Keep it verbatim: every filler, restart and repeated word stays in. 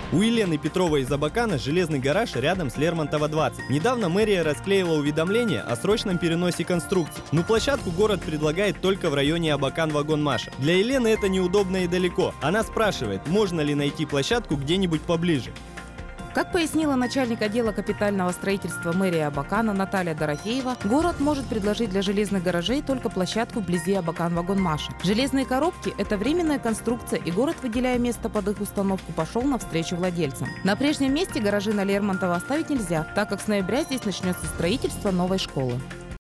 У Елены Петровой из Абакана железный гараж рядом с Лермонтова двадцать. Недавно мэрия расклеила уведомление о срочном переносе конструкции. Но площадку город предлагает только в районе Абакан-Вагонмаша. Для Елены это неудобно и далеко. Она спрашивает, можно ли найти площадку где-нибудь поближе. Как пояснила начальник отдела капитального строительства мэрии Абакана Наталья Дорофеева, город может предложить для железных гаражей только площадку вблизи Абакан-Вагонмаша. Железные коробки – это временная конструкция, и город, выделяя место под их установку, пошел навстречу владельцам. На прежнем месте гаражи на Лермонтова оставить нельзя, так как с ноября здесь начнется строительство новой школы.